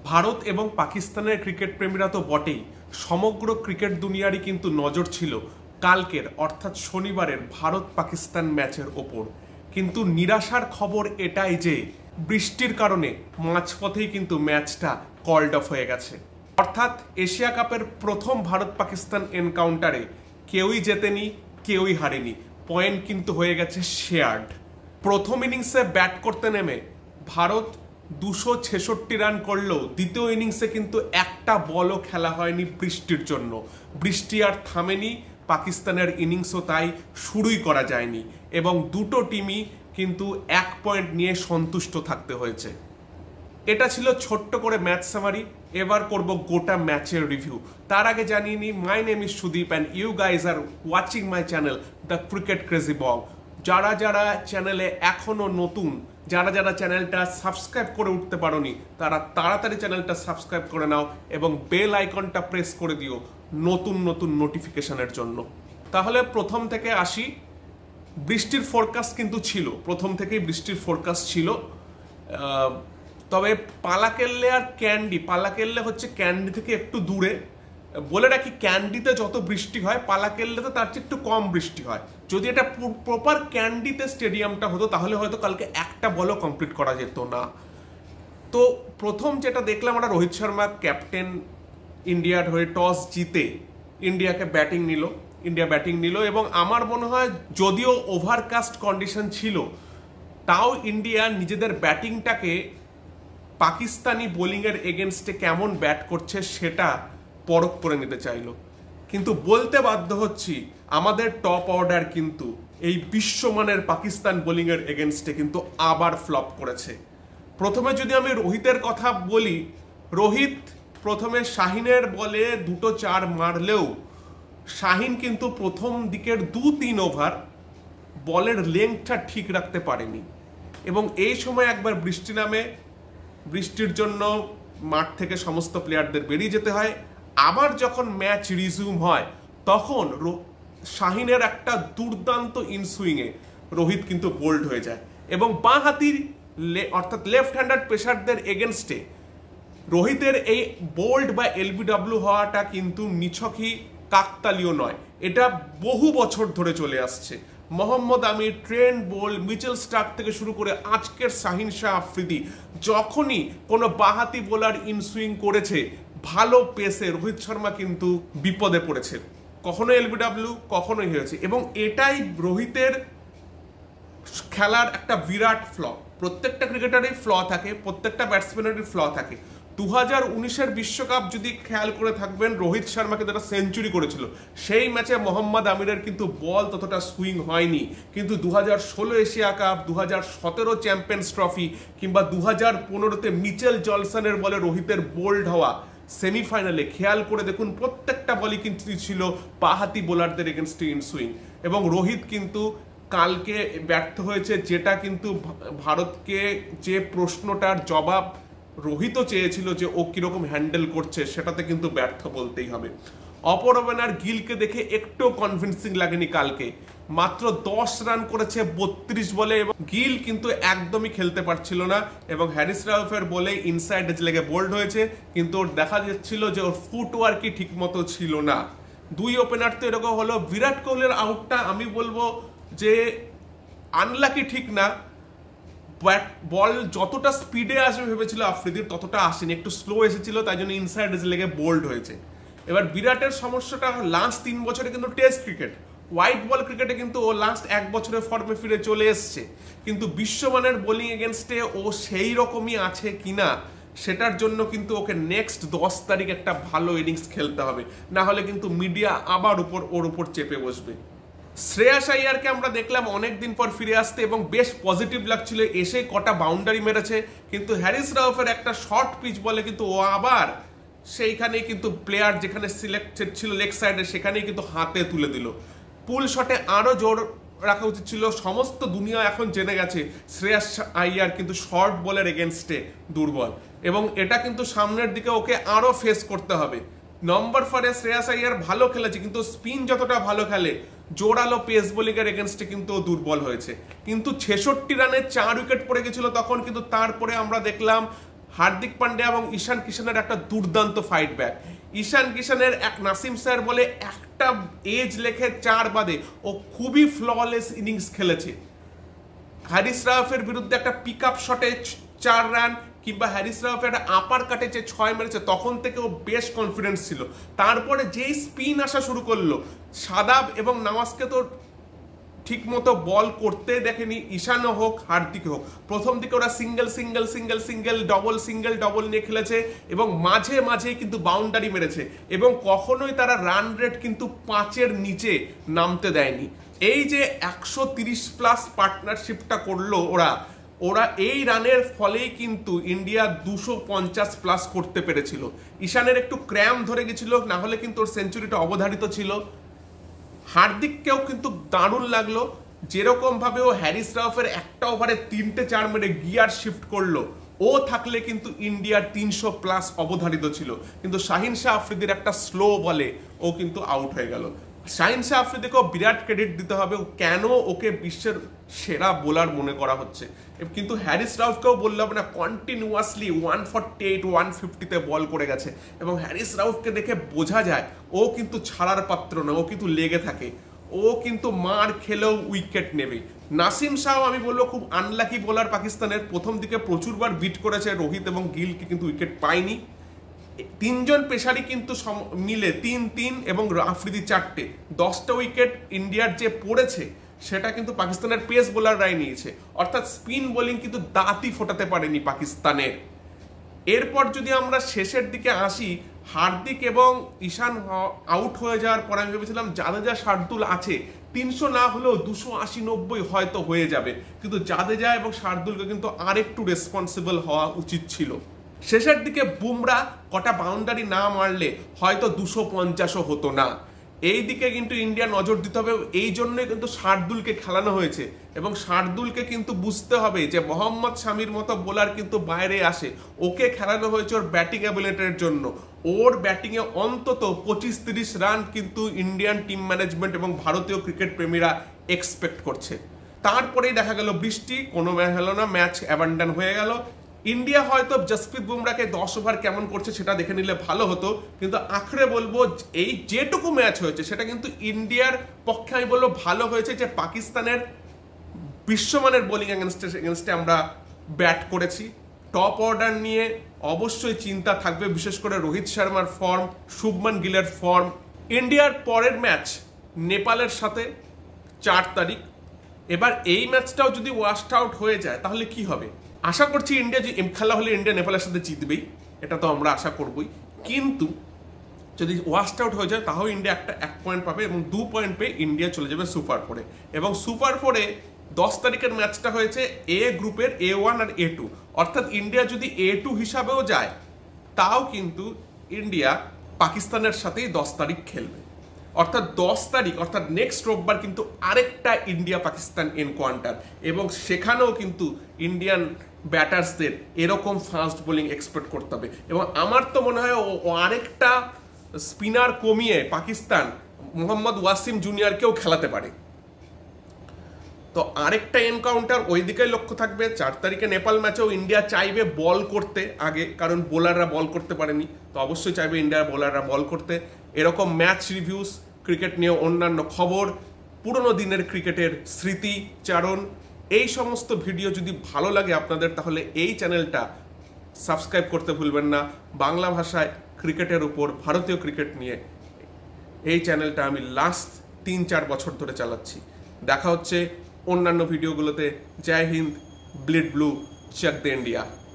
ভারত এবং পাকিস্তানের ক্রিকেট প্রেমীরা তো বটেই, সমগ্র ক্রিকেট দুনিয়ারই কিন্তু নজর ছিল কালকের অর্থাৎ শনিবারের ভারত পাকিস্তান ম্যাচের ওপর। কিন্তু নিরাশার খবর এটাই যে বৃষ্টির কারণে মাঝপথেই কিন্তু ম্যাচটা কল্ড অফ হয়ে গেছে। অর্থাৎ এশিয়া কাপের প্রথম ভারত পাকিস্তান এনকাউন্টারে কেউই জেতেনি, কেউই হারেনি, পয়েন্ট কিন্তু হয়ে গেছে শেয়ার্ড। প্রথম ইনিংসে ব্যাট করতে নেমে ভারত 266 রান করলেও দ্বিতীয় ইনিংসে কিন্তু একটা বলও খেলা হয়নি বৃষ্টির জন্য। বৃষ্টি আর থামেনি, পাকিস্তানের ইনিংসও তাই শুরুই করা যায়নি এবং দুটো টিমই কিন্তু 1 পয়েন্ট নিয়ে সন্তুষ্ট থাকতে হয়েছে। এটা ছিল ছোট্ট করে ম্যাচ সামারি। এবার করব গোটা ম্যাচের রিভিউ। তার আগে জানিয়ে নিই, my name is Sudip and you guys are watching my channel the cricket crazy Bong. যারা যারা চ্যানেলে এখনো নতুন, যারা যারা চ্যানেলটা সাবস্ক্রাইব করে উঠতে পারোনি, তারা তাড়াতাড়ি চ্যানেলটা সাবস্ক্রাইব করে নাও এবং বেল আইকনটা প্রেস করে দিও নতুন নতুন নোটিফিকেশনের জন্য। তাহলে প্রথম থেকে আসি। বৃষ্টির ফোরকাস্ট কিন্তু ছিল, প্রথম থেকেই বৃষ্টির ফোরকাস্ট ছিল। তবে পালাকেল্লে আর ক্যান্ডি, পালাকেল্লে হচ্ছে ক্যান্ডি থেকে একটু দূরে। বলে রাখি, ক্যান্ডিতে যত বৃষ্টি হয় পালাকেল্লেতে তার চেয়ে একটু কম বৃষ্টি হয়। যদি এটা প্রপার ক্যান্ডিতে স্টেডিয়ামটা হতো তাহলে হয়তো কালকে একটা বলও কমপ্লিট করা যেত না। তো প্রথম যেটা দেখলাম, আমরা রোহিত শর্মা ক্যাপ্টেন ইন্ডিয়ার হয়ে টস জিতে ইন্ডিয়াকে ইন্ডিয়া ব্যাটিং নিল এবং আমার মনে হয় যদিও ওভারকাস্ট কন্ডিশন ছিল, তাও ইন্ডিয়া নিজেদের ব্যাটিংটাকে পাকিস্তানি বোলিংয়ের এগেনস্টে কেমন ব্যাট করছে সেটা পরখ করে নিতে চাইলো। কিন্তু বলতে বাধ্য হচ্ছি, আমাদের টপ অর্ডার কিন্তু এই বিশ্বমানের পাকিস্তান বোলিংয়ের এগেনস্টে কিন্তু আবার ফ্লপ করেছে। প্রথমে যদি আমি রোহিতের কথা বলি, রোহিত প্রথমে শাহিনের বলে 2-4 মারলেও শাহিন কিন্তু প্রথম দিকের 2-3 ওভার বলের লেংথটা ঠিক রাখতে পারেনি এবং এই সময় একবার বৃষ্টি নামে, বৃষ্টির জন্য মাঠ থেকে সমস্ত প্লেয়ারদের বেরিয়ে যেতে হয়। আবার যখন ম্যাচ রিজিউম হয় তখন শাহিনের একটা দুর্দান্ত ইনসুইংয়ে রোহিত কিন্তু বোল্ড হয়ে যায় এবং বাঁ হাতির অর্থাৎ লেফট হ্যান্ডার পেসারদের এগেনস্টে রোহিতের এই বোল্ড বা এলবিডব্লিউ হওয়াটা কিন্তু নিছকই কাকতালীয় নয়, এটা বহু বছর ধরে চলে আসছে। Mohammad Amir, Trent Boult, Mitchell Starc থেকে শুরু করে আজকের শাহিন শাহ আফ্রিদি, যখনই কোনো বাঁহাতি বোলার ইনসুইং করেছে ভালো পেসে, রোহিত শর্মা কিন্তু বিপদে পড়েছে। কখনো এলবিডব্লিউ, কখনোই হয়েছে এবং এটাই রোহিতের খেলার একটা বিরাট ফ্ল। প্রত্যেকটা ক্রিকেটারই ফ্ল থাকে, প্রত্যেকটা ব্যাটসম্যানেরই ফ্ল থাকে। 2019-এর বিশ্বকাপ যদি খেয়াল করে থাকবেন, রোহিত শর্মাকে যারা সেঞ্চুরি করেছিল সেই ম্যাচে মোহাম্মদ আমিরের কিন্তু বল ততটা সুইং হয়নি। কিন্তু 2016 এশিয়া কাপ, 2017 চ্যাম্পিয়ন্স ট্রফি কিংবা 2015-তে মিচেল জনসনের বলে রোহিতের বোল্ড হওয়া সেমিফাইনালে খেয়াল করে দেখুন, প্রত্যেকটা বলই কিন্তু ছিল বাঁহাতি বোলারদের এগেনস্টে ইনসুইং এবং রোহিত কিন্তু কালকে ব্যর্থ হয়েছে। যেটা কিন্তু ভারতকে যে প্রশ্নটার জবাব রোহিতও চেয়েছিল যে ও কিরকম হ্যান্ডেল করছে, সেটাতে কিন্তু ব্যর্থ বলতেই হবে। অপর ওপেনার গিলকে দেখে একটু কনভিন্সিং লাগেনি কালকে। মাত্র 10 রান করেছে 32 বলে এবং গিল কিন্তু একদমই খেলতে পারছিল না এবং হ্যারিস রাউফের বলে ইনসাইড এজ লেগে বোল্ড হয়েছে, কিন্তু ওর দেখা যাচ্ছিল যে ওর ফুটওয়ার্কই ঠিক মতো ছিল না। দুই ওপেনার তো এরকম হলো। বিরাট কোহলির আউটটা আমি বলবো যে আনলাকি ঠিক না, বল যতটা স্পিডে আসবে ভেবেছিল আফ্রিদির ততটা আসেনি, একটু স্লো এসেছিল, তাই জন্য ইনসাইড এজ লেগে বোল্ড হয়েছে। এবার বিরাটের সমস্যাটা লাস্ট 3 বছরে কিন্তু টেস্ট ক্রিকেট, হোয়াইট বল ক্রিকেটে কিন্তু ও লাস্ট 1 বছরের ফর্মে ফিরে চলে এসছে, কিন্তু বিশ্বমানের বোলিং এগেনস্টে ও সেই রকমই আছে কিনা সেটার জন্য কিন্তু ওকে নেক্সট 10 তারিখ একটা ভালো ইনিংস খেলতে হবে, না হলে কিন্তু মিডিয়া আবার ওর উপর চেপে বসবে। শ্রেয়াস আইয়ারকে আমরা দেখলাম অনেকদিন পর ফিরে আসতে এবং বেশ পজিটিভ লাগছিল, এসে কটা বাউন্ডারি মেরেছে, কিন্তু হ্যারিস রাউফের একটা শর্ট পিচ বলে কিন্তু ও আবার সেইখানেই কিন্তু প্লেয়ার যেখানে সিলেক্টেড ছিল লেগ সাইডে সেখানেই কিন্তু হাতে তুলে দিল। পুল শটে আরো জোর রাখা উচিত ছিল। সমস্ত দুনিয়া এখন জেনে গেছে শ্রেয়াস আইয়ার কিন্তু শর্ট বলের এগেনস্টে দুর্বল এবং এটা কিন্তু সামনের দিকে ওকে আরো ফেস করতে হবে। নম্বর 4-এ শ্রেয়াস আইয়ার ভালো খেলেছে, কিন্তু স্পিন যতটা ভালো খেলে জোরালো পেস বোলিংয়ের এগেনস্টে কিন্তু দুর্বল হয়েছে। কিন্তু 66 রানে 4 উইকেট পড়ে গেছিল তখন, কিন্তু তারপরে আমরা দেখলাম হার্দিক পান্ডিয়া এবং ঈশান কিষানের একটা দুর্দান্ত ফাইট ব্যাক। ঈশান কিষানের এক নাসিম স্যার বলে একটা এজ লেখে 4 বাদে ও খুবই ফ্ললেস ইনিংস খেলেছে। হ্যারিস রাউফের বিরুদ্ধে একটা পিক আপ শটে 4 রান কিংবা হ্যারিস রাউফের একটা আপার কাটে যে 6 মেরেছে, তখন থেকে ও বেশ কনফিডেন্স ছিল। তারপরে যেই স্পিন আসা শুরু করলো, সাদাব এবং নওয়াজকে তো ঠিক মতো বল করতে দেখেনি, ঈশানও হোক হার্দিক হোক। প্রথম দিকে ওরা single single single single double single double নিয়ে খেলেছে এবং মাঝে মাঝে কিন্তু বাউন্ডারি মেরেছে এবং কখনোই তারা রান রেট কিন্তু 5-এর নিচে নামতে দেয়নি। এই যে 130+ পার্টনারশিপটা করলো ওরা এই রানের ফলেই কিন্তু ইন্ডিয়া 250+ করতে পেরেছিল। ঈশানের একটু ক্র্যাম ধরে গেছিল, না হলে কিন্তু ওর সেঞ্চুরিটা অবধারিত ছিল। হার্দিককেও কিন্তু দারুণ লাগলো, যেরকম ভাবে ও হ্যারিস রাউফের একটা ওভারে 3টে 4 মেরে গিয়ার শিফট করলো। ও থাকলে কিন্তু ইন্ডিয়ার 300+ অবধারিত ছিল, কিন্তু শাহিন শাহ আফ্রিদির একটা স্লো বলে ও কিন্তু আউট হয়ে গেল। শাহিন শাহ আফ্রিদিকেও বিরাট ক্রেডিট দিতে হবে, কেন ওকে বিশ্বের সেরা বোলার মনে করা হচ্ছে। কিন্তু হ্যারিস রাউফকেও বললে হবে না, কন্টিনিউয়াসলি 148 150-তে বল করে গেছে এবং হ্যারিস রাউফকে দেখে বোঝা যায় ও কিন্তু ছাড়ার পাত্র না, ও কিন্তু লেগে থাকে, ও কিন্তু মার খেলেও উইকেট নেবে। নাসিম শাহ আমি বলবো খুব আনলাকি বোলার পাকিস্তানের। প্রথম দিকে প্রচুরবার বিট করেছে রোহিত এবং গিলকে, কিন্তু উইকেট পায়নি। 3 জন পেশারি কিন্তু মিলে 3-3 এবং আফ্রিদি 4টে, 10টা উইকেট ইন্ডিয়ার যে পড়েছে সেটা কিন্তু পাকিস্তানের পেস বোলাররাই নিয়েছে। অর্থাৎ স্পিন বোলিং কিন্তু দাঁতই ফোটাতে পারেনি পাকিস্তানের। এরপর যদি আমরা শেষের দিকে আসি, হার্দিক এবং ঈশান আউট হয়ে যাওয়ার পর আমি ভেবেছিলাম জাদেজা শার্দুল আছে, 300 না হলেও 280-90 হয়তো হয়ে যাবে, কিন্তু জাদেজা এবং শার্দুলকে কিন্তু আরেকটু রেসপন্সিবল হওয়া উচিত ছিল। শেষের দিকে বুমরা কটা বাউন্ডারি না মারলে হয়তো 250ও হতো না। এই দিকে কিন্তু ইন্ডিয়া নজর দিতে হবে, এই জন্যই কিন্তু শার্দুলকে খেলানো হয়েছে এবং শার্দুলকে কিন্তু বুঝতে হবে যে মোহাম্মদ শামির মতো বোলার কিন্তু বাইরে আসে, ওকে খেলানো হয়েছে ওর ব্যাটিং অ্যাবিলিটির জন্য। ওর ব্যাটিংয়ে অন্তত 25-30 রান কিন্তু ইন্ডিয়ান টিম ম্যানেজমেন্ট এবং ভারতীয় ক্রিকেট প্রেমীরা এক্সপেক্ট করছে। তারপরেই দেখা গেল বৃষ্টি, কোনো ম্যাচ হলো না, ম্যাচ অ্যাবান্ডন হয়ে গেল। ইন্ডিয়া হয়তো জসপ্রীত বুমরাকে 10 ওভার কেমন করছে সেটা দেখে নিলে ভালো হতো, কিন্তু আখড়ে বলবো এই যেটুকু ম্যাচ হয়েছে সেটা কিন্তু ইন্ডিয়ার পক্ষে আমি বলবো ভালো হয়েছে, যে পাকিস্তানের বিশ্বমানের বোলিং এগেনস্টে আমরা ব্যাট করেছি। টপ অর্ডার নিয়ে অবশ্যই চিন্তা থাকবে, বিশেষ করে রোহিত শর্মার ফর্ম, শুভমান গিলের ফর্ম। ইন্ডিয়ার পরের ম্যাচ নেপালের সাথে 4 তারিখ। এবার এই ম্যাচটাও যদি ওয়াস্ট আউট হয়ে যায় তাহলে কি হবে? আশা করছি ইন্ডিয়া যে খেলা হলে ইন্ডিয়া নেপালের সাথে জিতবেই, এটা তো আমরা আশা করবই। কিন্তু যদি ওয়াস্ট আউট হয়ে যায় তাহলে ইন্ডিয়া 1 পয়েন্ট পাবে এবং 2 পয়েন্ট পেয়ে ইন্ডিয়া চলে যাবে সুপার 4-এ। এবং সুপার 4-এ 10 তারিখের ম্যাচটা হয়েছে এ গ্রুপের A1 আর A2, অর্থাৎ ইন্ডিয়া যদি A2 হিসাবেও যায় তাও কিন্তু ইন্ডিয়া পাকিস্তানের সাথেই 10 তারিখ খেলবে। অর্থাৎ 10 তারিখ অর্থাৎ নেক্সট রোববার কিন্তু আরেকটা ইন্ডিয়া পাকিস্তান এনকাউন্টার, এবং সেখানেও কিন্তু ইন্ডিয়ান ব্যাটার্সদের এরকম ফাস্ট বোলিং এক্সপেক্ট করতে হবে। এবং আমার তো মনে হয় ও আরেকটা স্পিনার কমিয়ে পাকিস্তান মোহাম্মদ ওয়াসিম জুনিয়রকেও খেলাতে পারে। তো আরেকটা এনকাউন্টার ওই দিকে লক্ষ্য থাকবে। 4 তারিখে নেপাল ম্যাচেও ইন্ডিয়া চাইবে বল করতে আগে, কারণ বোলাররা বল করতে পারেনি, তো অবশ্যই চাইবে ইন্ডিয়ার বোলাররা বল করতে। এরকম ম্যাচ রিভিউস, ক্রিকেট নিয়ে অন্যান্য খবর, পুরনো দিনের ক্রিকেটের স্মৃতিচারণ, এই সমস্ত ভিডিও যদি ভালো লাগে আপনাদের তাহলে এই চ্যানেলটা সাবস্ক্রাইব করতে ভুলবেন না। বাংলা ভাষায় ক্রিকেটের উপর, ভারতীয় ক্রিকেট নিয়ে এই চ্যানেলটা আমি লাস্ট 3-4 বছর ধরে চালাচ্ছি। দেখা হচ্ছে অন্যান্য ভিডিওগুলোতে। জয় হিন্দ, ব্লিড ব্লু, চেক দ্য ইন্ডিয়া।